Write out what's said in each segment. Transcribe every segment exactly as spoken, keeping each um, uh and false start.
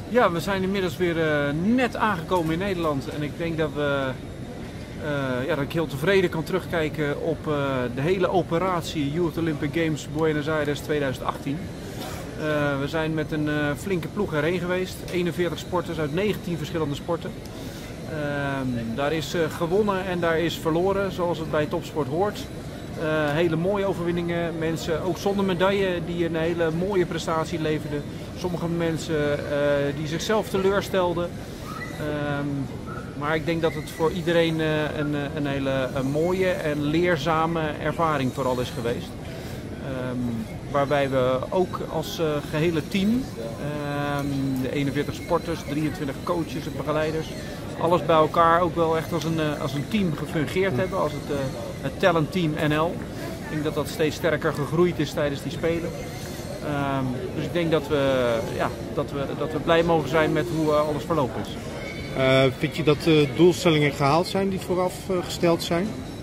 Ja, we zijn inmiddels weer uh, net aangekomen in Nederland en ik denk dat, we, uh, ja, dat ik heel tevreden kan terugkijken op uh, de hele operatie Youth Olympic Games Buenos Aires tweeduizend achttien. Uh, we zijn met een uh, flinke ploeg erheen geweest, eenenveertig sporters uit negentien verschillende sporten. Uh, daar is uh, gewonnen en daar is verloren, zoals het bij topsport hoort. Uh, hele mooie overwinningen, mensen ook zonder medaille die een hele mooie prestatie leverden. Sommige mensen uh, die zichzelf teleurstelden. Uh, maar ik denk dat het voor iedereen uh, een, een hele een mooie en leerzame ervaring vooral is geweest. Uh, waarbij we ook als uh, gehele team, uh, de eenenveertig sporters, drieëntwintig coaches en begeleiders, alles bij elkaar ook wel echt als een, uh, als een team gefungeerd hebben, als het, uh, het Talent Team N L. Ik denk dat dat steeds sterker gegroeid is tijdens die Spelen. Um, dus ik denk dat we, ja, dat, we, dat we blij mogen zijn met hoe uh, alles verlopen is. Uh, vind je dat de doelstellingen gehaald zijn die vooraf uh, gesteld zijn?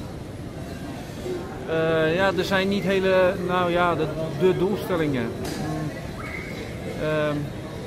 Uh, ja, er zijn niet hele, nou ja, de, de doelstellingen. Um,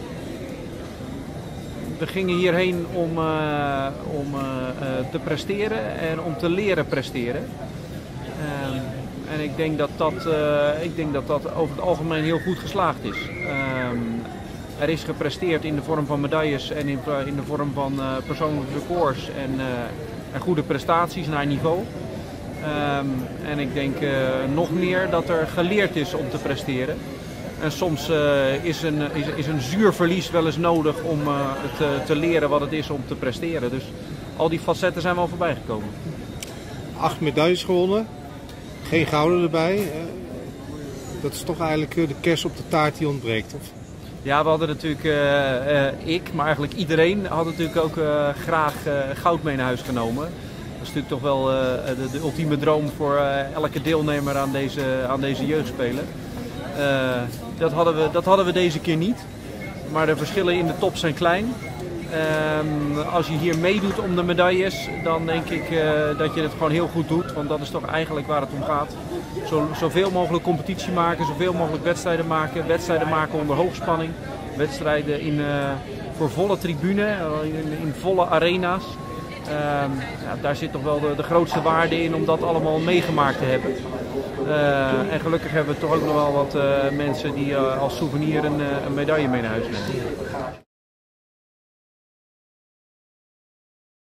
we gingen hierheen om, uh, om uh, uh, te presteren en om te leren presteren. Um, En ik denk dat dat, uh, ik denk dat dat over het algemeen heel goed geslaagd is. Um, er is gepresteerd in de vorm van medailles en in, in de vorm van uh, persoonlijke records en, uh, en goede prestaties naar niveau. Um, en ik denk uh, nog meer dat er geleerd is om te presteren. En soms uh, is, een, is, is een zuur verlies wel eens nodig om uh, te, te leren wat het is om te presteren. Dus al die facetten zijn wel voorbij gekomen. Acht medailles gewonnen. Geen gouden erbij. Dat is toch eigenlijk de kers op de taart die ontbreekt, of? Ja, we hadden natuurlijk, uh, uh, ik, maar eigenlijk iedereen had natuurlijk ook uh, graag uh, goud mee naar huis genomen. Dat is natuurlijk toch wel uh, de, de ultieme droom voor uh, elke deelnemer aan deze, aan deze jeugdspelen. Uh, dat, hadden we, dat hadden we deze keer niet. Maar de verschillen in de top zijn klein. Um, als je hier meedoet om de medailles, dan denk ik uh, dat je het gewoon heel goed doet. Want dat is toch eigenlijk waar het om gaat. Zo, zoveel mogelijk competitie maken, zoveel mogelijk wedstrijden maken. Wedstrijden maken onder hoogspanning. Wedstrijden in, uh, voor volle tribune, in, in volle arena's. Um, ja, daar zit toch wel de, de grootste waarde in om dat allemaal meegemaakt te hebben. Uh, en gelukkig hebben we toch ook nog wel wat uh, mensen die uh, als souvenir een, uh, een medaille mee naar huis nemen.